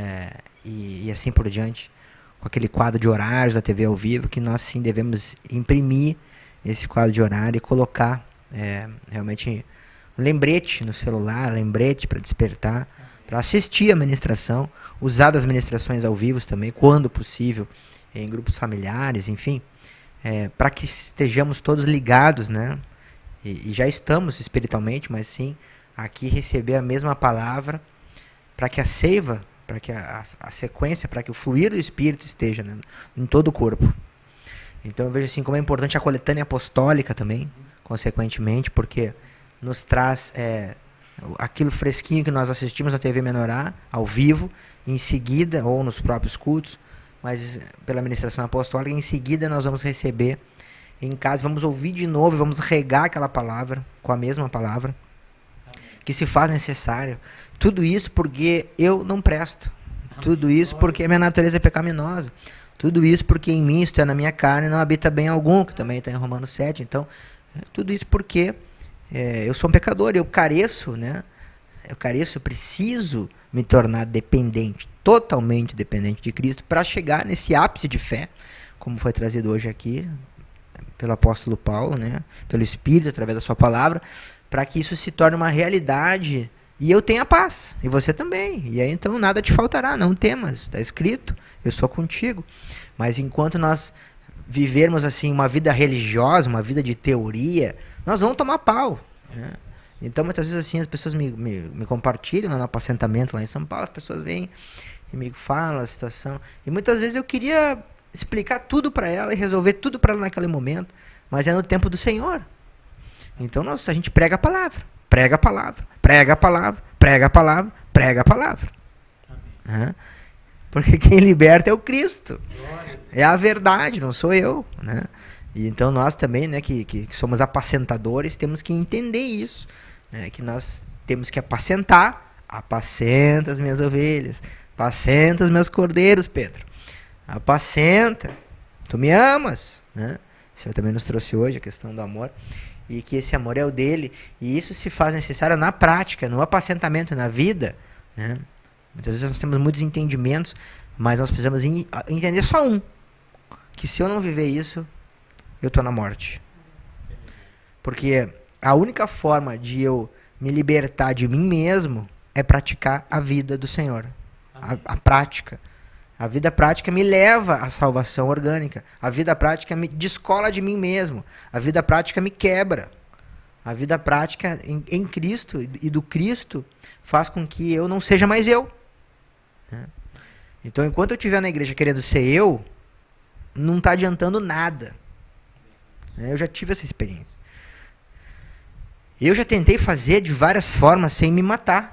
e assim por diante, com aquele quadro de horários da TV ao vivo, que nós sim devemos imprimir esse quadro de horário e colocar realmente um lembrete no celular, lembrete para despertar, para assistir a ministração, usar as ministrações ao vivo também, quando possível, em grupos familiares, enfim, para que estejamos todos ligados, né? E já estamos espiritualmente, mas sim, aqui receber a mesma palavra, para que a seiva, para que a sequência, para que o fluir do Espírito esteja, né, em todo o corpo. Então eu vejo assim como é importante a coletânea apostólica também, consequentemente, porque nos traz aquilo fresquinho que nós assistimos na TV Menorá, ao vivo, em seguida, ou nos próprios cultos, mas pela ministração apostólica, em seguida nós vamos receber em casa, vamos ouvir de novo, vamos regar aquela palavra, com a mesma palavra, que se faz necessário. Tudo isso porque eu não presto. Tudo isso porque a minha natureza é pecaminosa. Tudo isso porque em mim, isto é, na minha carne, não habita bem algum, que também está em Romanos 7. Então, tudo isso porque eu sou um pecador, eu careço, né? Eu preciso me tornar dependente, totalmente dependente de Cristo, para chegar nesse ápice de fé, como foi trazido hoje aqui, pelo apóstolo Paulo, né? Pelo Espírito, através da sua palavra, para que isso se torne uma realidade e eu tenha paz, e você também. E aí então nada te faltará, não temas, está escrito, eu sou contigo. Mas enquanto nós vivermos assim uma vida religiosa, uma vida de teoria, nós vamos tomar pau, né? Então muitas vezes assim as pessoas me compartilham no apacentamento lá em São Paulo, as pessoas vêm e me falam a situação, e muitas vezes eu queria explicar tudo para ela e resolver tudo para ela naquele momento, mas é no tempo do Senhor. Então a gente prega a palavra, prega a palavra, prega a palavra, prega a palavra, prega a palavra. Porque quem liberta é o Cristo, é a verdade, não sou eu, né? E então nós também, né, que somos apacentadores, temos que entender isso, né, que nós temos que apacentar. Apacenta as minhas ovelhas, apacenta os meus cordeiros, Pedro, apacenta, tu me amas, né? O Senhor também nos trouxe hoje a questão do amor, e que esse amor é o dele, e isso se faz necessário na prática, no apacentamento, na vida, né? Muitas vezes nós temos muitos entendimentos, mas nós precisamos entender só um, que se eu não viver isso, eu estou na morte. Porque a única forma de eu me libertar de mim mesmo é praticar a vida do Senhor. A prática. A vida prática me leva à salvação orgânica. A vida prática me descola de mim mesmo. A vida prática me quebra. A vida prática em Cristo e do Cristo faz com que eu não seja mais eu. Então, enquanto eu estiver na igreja querendo ser eu, não está adiantando nada. Eu já tive essa experiência. Eu já tentei fazer de várias formas sem me matar.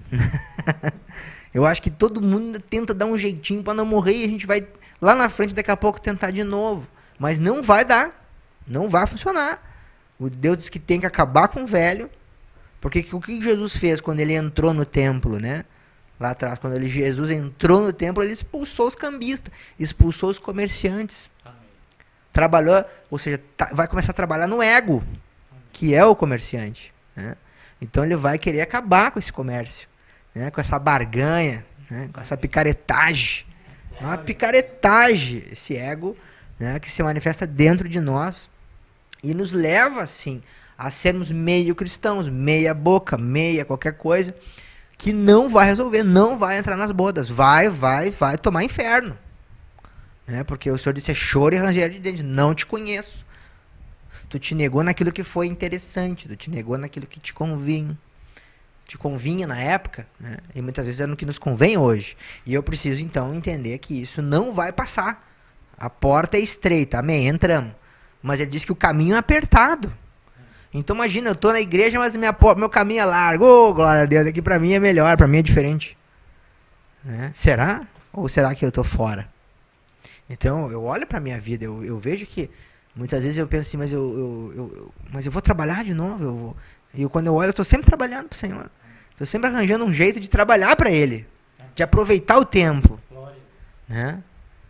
Eu acho que todo mundo tenta dar um jeitinho para não morrer e a gente vai lá na frente daqui a pouco tentar de novo. Mas não vai dar. Não vai funcionar. O Deus diz que tem que acabar com o velho. Porque o que Jesus fez quando ele entrou no templo, né? Lá atrás, quando Jesus entrou no templo, ele expulsou os cambistas, expulsou os comerciantes. Amém. Trabalhou, ou seja, vai começar a trabalhar no ego, que é o comerciante, né? Então ele vai querer acabar com esse comércio, né? Com essa barganha, né? Com essa picaretagem. Uma picaretagem, esse ego, né? Que se manifesta dentro de nós E nos leva, assim, a sermos meio cristãos, meia boca, meia qualquer coisa, que não vai resolver, não vai entrar nas bodas. Vai tomar inferno. Né? Porque o Senhor disse, é choro e ranger de dentes. Não te conheço. Tu te negou naquilo que foi interessante, tu te negou naquilo que te convinha. Te convinha na época, né? E muitas vezes é no que nos convém hoje. E eu preciso, então, entender que isso não vai passar. A porta é estreita, amém, entramos. Mas ele diz que o caminho é apertado. Então imagina, eu estou na igreja, mas meu caminho é largo. Oh, glória a Deus, aqui para mim é melhor, para mim é diferente. Né? Será? Ou será que eu estou fora? Então eu olho para a minha vida, eu vejo que muitas vezes eu penso assim, mas eu vou trabalhar de novo. E quando eu olho, eu estou sempre trabalhando para o Senhor. Estou sempre arranjando um jeito de trabalhar para Ele. De aproveitar o tempo. Né?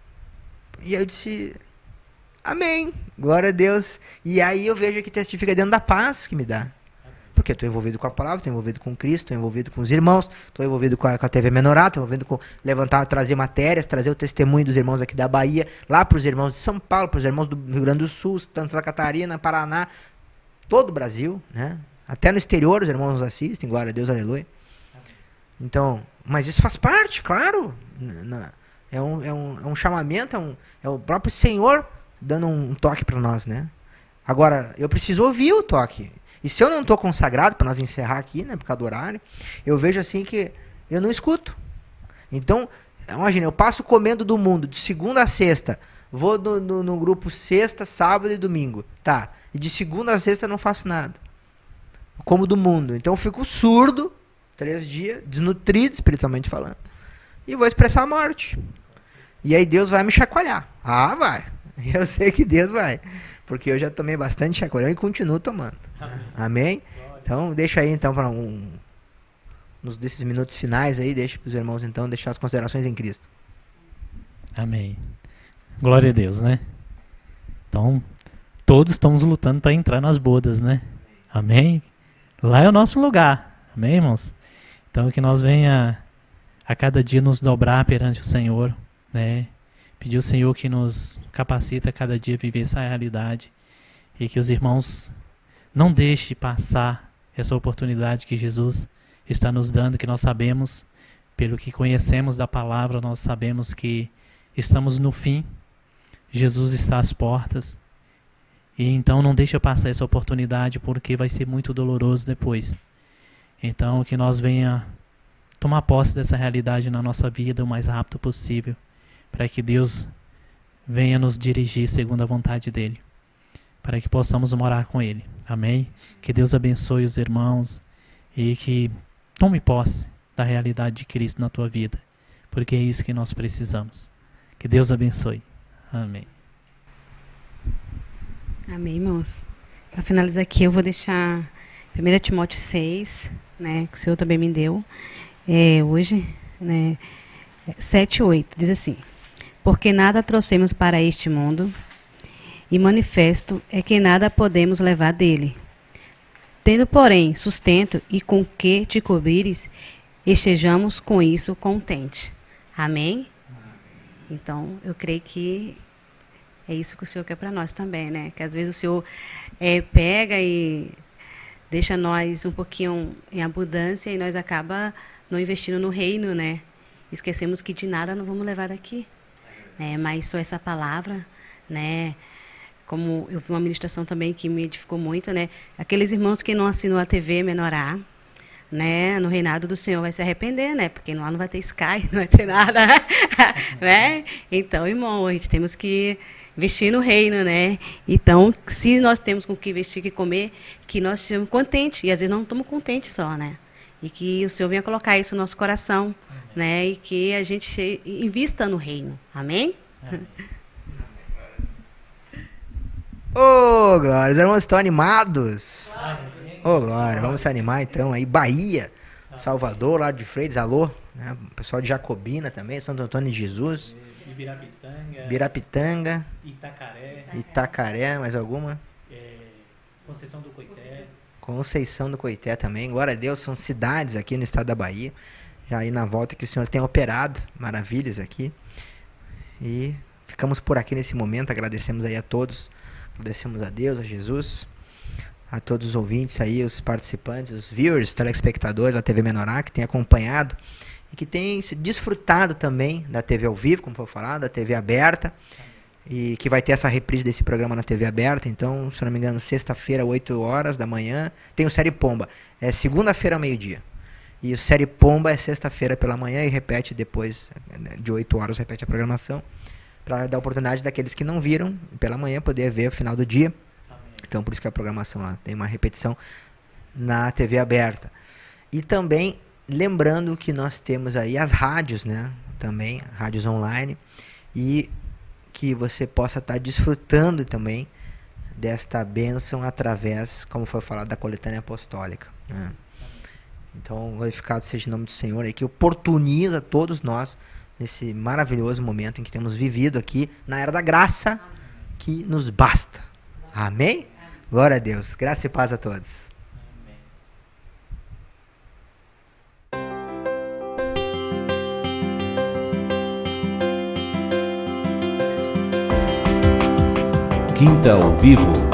E eu disse, amém, glória a Deus. E aí eu vejo que testifica dentro da paz que me dá. Porque estou envolvido com a palavra, estou envolvido com Cristo, estou envolvido com os irmãos, estou envolvido com a TV Menorá, estou envolvido com levantar, trazer matérias, trazer o testemunho dos irmãos aqui da Bahia, lá para os irmãos de São Paulo, para os irmãos do Rio Grande do Sul, Santa Catarina, Paraná, todo o Brasil, né? Até no exterior os irmãos nos assistem, glória a Deus, aleluia. Então, mas isso faz parte, claro. É um chamamento, é o próprio Senhor dando um toque para nós, né? Agora, eu preciso ouvir o toque. E se eu não estou consagrado, para nós encerrar aqui, né, por causa do horário, eu vejo assim que eu não escuto. Então, imagina, eu passo comendo do mundo, de segunda a sexta, vou no grupo sexta, sábado e domingo, tá? E de segunda a sexta eu não faço nada. Como do mundo. Então eu fico surdo, 3 dias, desnutrido espiritualmente falando, e vou expressar a morte. E aí Deus vai me chacoalhar. Ah, vai. Eu sei que Deus vai. Porque eu já tomei bastante chacoalhão e continuo tomando. Amém? Então, deixa aí, então, para nos desses minutos finais aí, deixa para os irmãos, então, deixar as considerações em Cristo. Amém. Glória a Deus, né? Então, todos estamos lutando para entrar nas bodas, né? Amém? Lá é o nosso lugar. Amém, irmãos? Então, que nós venha a cada dia nos dobrar perante o Senhor, né? Pedir ao Senhor que nos capacita a cada dia a viver essa realidade e que os irmãos não deixem passar essa oportunidade que Jesus está nos dando, que nós sabemos, pelo que conhecemos da palavra, nós sabemos que estamos no fim, Jesus está às portas, e então não deixa passar essa oportunidade porque vai ser muito doloroso depois. Então que nós venha tomar posse dessa realidade na nossa vida o mais rápido possível, para que Deus venha nos dirigir segundo a vontade dEle, para que possamos morar com Ele. Amém? Que Deus abençoe os irmãos e que tome posse da realidade de Cristo na tua vida, porque é isso que nós precisamos. Que Deus abençoe. Amém. Amém, irmãos. Para finalizar aqui, eu vou deixar 1 Timóteo 6, né, que o Senhor também me deu hoje, né, 7 e 8, diz assim: porque nada trouxemos para este mundo, e manifesto é que nada podemos levar dele. Tendo, porém, sustento e com que te cobrires, estejamos com isso contentes. Amém? Então, eu creio que é isso que o Senhor quer para nós também, né? Que às vezes o Senhor pega e deixa nós um pouquinho em abundância e nós acaba não investindo no reino, né? Esquecemos que de nada não vamos levar daqui. Mas só essa palavra, né? Como eu vi uma ministração também que me edificou muito, né? Aqueles irmãos que não assinam a TV Menorá, né? No reinado do Senhor vai se arrepender, né? Porque lá não vai ter Sky, não vai ter nada, né? Então, irmão, a gente temos que investir no reino, né? Então, se nós temos com que investir, que comer, que nós estejamos contentes. E às vezes não estamos contentes só, né? E que o Senhor venha colocar isso no nosso coração, né? E que a gente invista no reino. Amém? Ô, glória, os irmãos estão animados. Ô, glória, vamos se animar então aí. Bahia, Salvador, lá de Freitas, alô, né? O pessoal de Jacobina também, Santo Antônio de Jesus. Birapitanga. Itacaré, mais alguma? Conceição do Coité também. Glória a Deus, são cidades aqui no estado da Bahia. Já aí na volta que o Senhor tem operado, maravilhas aqui. E ficamos por aqui nesse momento, agradecemos aí a todos Agradecemos a Deus, a Jesus, a todos os ouvintes aí, os participantes, os viewers, telespectadores da TV Menorá, que têm acompanhado e que têm se desfrutado também da TV ao vivo, como foi falado, da TV aberta, e que vai ter essa reprise desse programa na TV aberta. Então, se não me engano, sexta-feira, 8 horas da manhã, tem o Série Pomba. É segunda-feira ao meio-dia. E o Série Pomba é sexta-feira pela manhã e repete depois, de 8 horas, repete a programação, para dar oportunidade daqueles que não viram pela manhã poder ver o final do dia. Então, por isso que a programação lá tem uma repetição na TV aberta. E também, lembrando que nós temos aí as rádios, né? Também, rádios online. E que você possa estar desfrutando também desta bênção através, como foi falado, da coletânea apostólica, né? Então, glorificado seja o nome do Senhor aí, que oportuniza todos nós nesse maravilhoso momento em que temos vivido aqui, na era da graça, que nos basta. Amém? Glória a Deus. Graça e paz a todos. Quinta ao Vivo.